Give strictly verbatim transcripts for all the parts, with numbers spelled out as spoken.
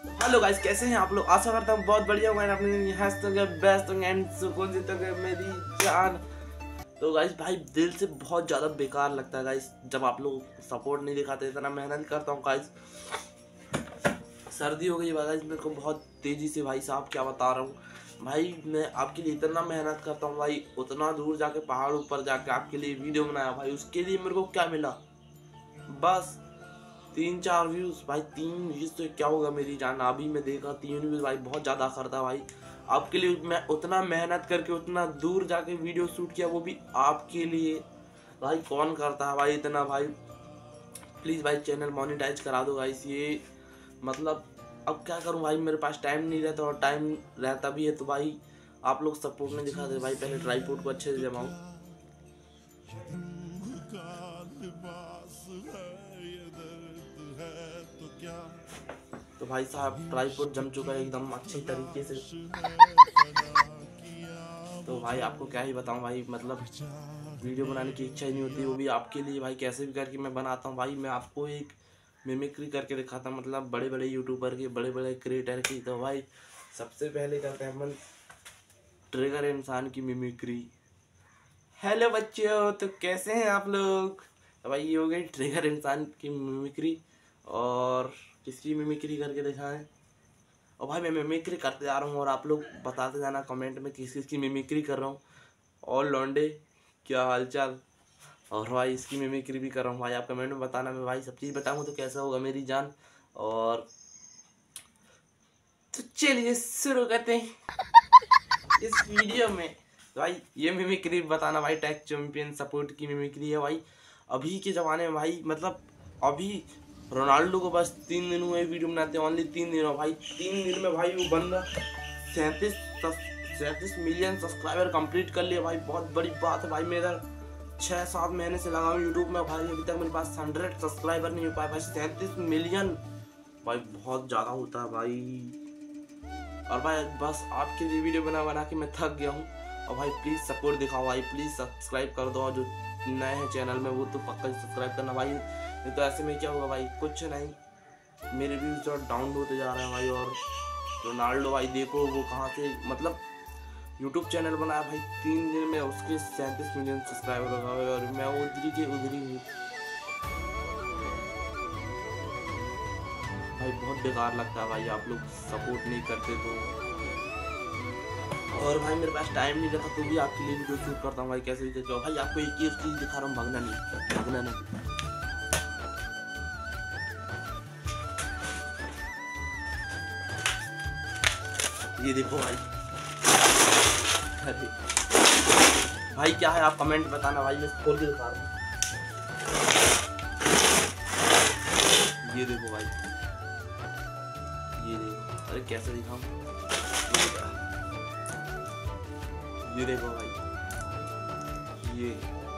Hello guys, कैसे हैं आप लोग? आशा करता हूँ बहुत बढ़िया होंगे, अपने हंसते होंगे, बेस्ट होंगे एंड सुकून से होंगे मेरी जान। तो गाइस भाई दिल से बहुत ज़्यादा बेकार लगता है गाइस जब आप लोग सपोर्ट नहीं दिखाते। इतना मेहनत करता हूँ गाइस। सर्दी हो गई है गाइस मेरे को बहुत तेज़ी से, भाई साहब क्या बता रहा हूँ भाई। मैं आपके लिए इतना मेहनत करता हूँ भाई, उतना दूर जाके पहाड़ ऊपर जाके आपके लिए वीडियो बनाया भाई। उसके लिए मेरे को क्या मिला? बस तीन चार व्यूज भाई। तीन व्यूज तो क्या होगा मेरी जान? अभी मैं देखा तीन व्यूज भाई बहुत ज़्यादा करता भाई आपके लिए। मैं उतना मेहनत करके उतना दूर जाके वीडियो शूट किया, वो भी आपके लिए भाई। कौन करता है भाई इतना भाई? प्लीज़ भाई चैनल मोनेटाइज करा दो गाइस। ये मतलब अब क्या करूं भाई, मेरे पास टाइम नहीं रहता, और टाइम रहता भी है तो भाई आप लोग सपोर्ट नहीं दिखाते भाई। पहले ट्राईपोड को अच्छे से जमाओ। तो भाई साहब ट्राईपोड जम चुका है एकदम अच्छी तरीके से। तो भाई आपको क्या ही बताऊं भाई, मतलब वीडियो बनाने की इच्छा ही नहीं होती, वो भी आपके लिए भाई। कैसे भी करके मैं बनाता हूं भाई। मैं आपको एक मिमिक्री करके दिखाता हूं, मतलब बड़े बड़े यूट्यूबर की, बड़े बड़े क्रिएटर की। तो भाई सबसे पहले करते हैं हम ट्रिगर इंसान की मिमिक्री। हेलो बच्चों, तो कैसे हैं आप लोग? तो भाई ये हो गई ट्रिगर इंसान की मिमिक्री। और किसकी मिमिक्री करके दिखाएं? और भाई मैं मिमिक्री करते जा रहा हूँ और आप लोग बताते जाना कमेंट में किस किस की मिमिक्री कर रहा हूँ। और लौंडे क्या हालचाल? और भाई इसकी मिमिक्री भी कर रहा हूँ भाई, आप कमेंट में बताना। मैं भाई सब चीज़ बताऊँगा तो कैसा होगा मेरी जान। और तो चलिए शुरू करते हैं इस वीडियो में। तो भाई ये मिमिक्री बताना भाई, टैग चैंपियन सपोर्ट की मिमिक्री है भाई। अभी के ज़माने में भाई, मतलब अभी रोनाल्डो को बस तीन दिन हुए वीडियो बनाते हैं, ओनली तीन दिन। भाई तीन दिन में भाई वो बंदा सैंतीस सैंतीस मिलियन सब्सक्राइबर कंप्लीट कर लिया भाई। बहुत बड़ी बात है भाई। मेरा छः सात महीने से लगा हूँ यूट्यूब में भाई, अभी तक मेरे पास हंड्रेड सब्सक्राइबर नहीं हो पाया भाई। सैंतीस मिलियन भाई बहुत ज़्यादा होता है भाई। और भाई बस आपके लिए वीडियो बना बना के मैं थक गया हूँ। और भाई प्लीज़ सपोर्ट दिखाओ भाई, प्लीज़ सब्सक्राइब कर दो। और जो नए हैं चैनल में वो तो पक्का सब्सक्राइब करना भाई, नहीं तो ऐसे में क्या होगा भाई? कुछ नहीं, मेरे व्यूज और डाउन होते जा रहे हैं भाई। और रोनाल्डो भाई देखो वो कहाँ से, मतलब यूट्यूब चैनल बनाया भाई तीन दिन में, उसके सैंतीस मिलियन सब्सक्राइबर हो गए और मैं उधरी के उधरी हूँ भाई। बहुत बेकार लगता है भाई आप लोग सपोर्ट नहीं करते तो। और भाई मेरे पास टाइम नहीं रहता तो भी आपके लिए वीडियो शूट करता हूँ भाई, कैसे भी करके। भाई आपको एक ही चीज़ दिखा रहा हूँ, भागना नहीं, भागना नहीं। ये देखो भाई। अरे भाई क्या है आप कमेंट बताना भाई, मैं खोल के दिखा रहा हूँ। ये देखो भाई, ये देखो। अरे कैसे दिखाऊं? ये देखो भाई, ये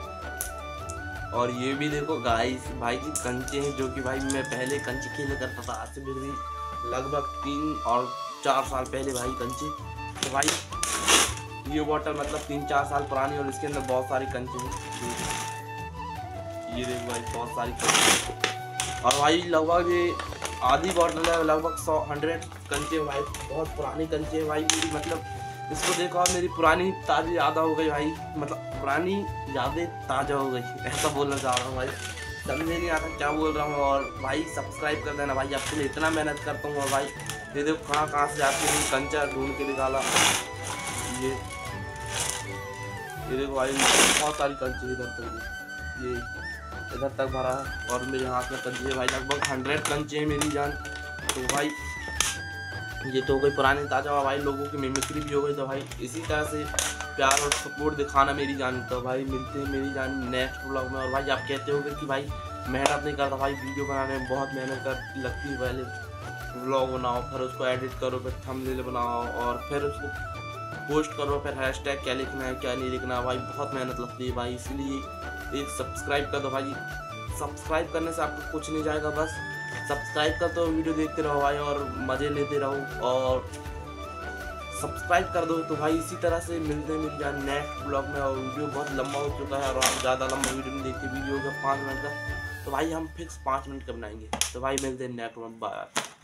और ये भी देखो गाइस भाई की कंचे हैं, जो कि भाई मैं पहले कंचे खेले करता था, आज से मेरी लगभग तीन और चार साल पहले भाई कंचे। तो भाई ये बॉटल मतलब तीन चार साल पुरानी और इसके अंदर बहुत सारी कंचे हैं। ये देखो भाई बहुत सारी कंचे। और भाई लगभग ये आधी बॉटल है, लगभग सौ हंड्रेड कंचे भाई, बहुत पुरानी कंचे हैं भाई मेरी। मतलब इसको देखो मेरी पुरानी ताज़ी याद हो गई भाई, मतलब पुरानी यादें ताज़ा हो गई, ऐसा बोलना चाह रहा हूँ भाई। समझ नहीं आता क्या बोल रहा हूँ। और भाई सब्सक्राइब कर देना भाई, आपके लिए इतना मेहनत करता हूँ। और भाई ये देखो कहाँ कहाँ से आपके लिए कंचा ढूंढ के निकाला। ये ये देखो भाई बहुत सारी कंचे इधर तक, ये इधर तक भरा है और मेरे हाथ में कंचे भाई लगभग हंड्रेड कंचे हैं मेरी जान। तो भाई ये तो हो गई पुरानी ताज़ा भाई, लोगों की मिमिक्री भी हो गई। तो भाई इसी तरह से प्यार और सपोर्ट दिखाना मेरी जान। तो भाई मिलते हैं मेरी जान नेक्स्ट व्लॉग में। और भाई आप कहते होंगे कि भाई मेहनत नहीं करता भाई, वीडियो बनाने में बहुत मेहनत कर लगती है। पहले व्लॉग बनाओ, फिर उसको एडिट करो, फिर थंबनेल बनाओ और फिर उसको पोस्ट करो, फिर हैशटैग क्या लिखना है क्या नहीं लिखना है भाई, बहुत मेहनत लगती है भाई। इसलिए एक सब्सक्राइब कर दो भाई। सब्सक्राइब करने से आपको कुछ नहीं जाएगा, बस सब्सक्राइब कर दो, वीडियो देखते रहो भाई और मज़े लेते रहो। और सब्सक्राइब कर दो। तो भाई इसी तरह से मिलते हैं मेरी जान नेक्स्ट ब्लॉग में। और वीडियो बहुत लंबा हो चुका है और आप ज़्यादा लंबा वीडियो नहीं देखते, वीडियो का पाँच मिनट का, तो भाई हम फिक्स पाँच मिनट का बनाएंगे। तो भाई मिलते हैं नेक्स्ट में, बाय।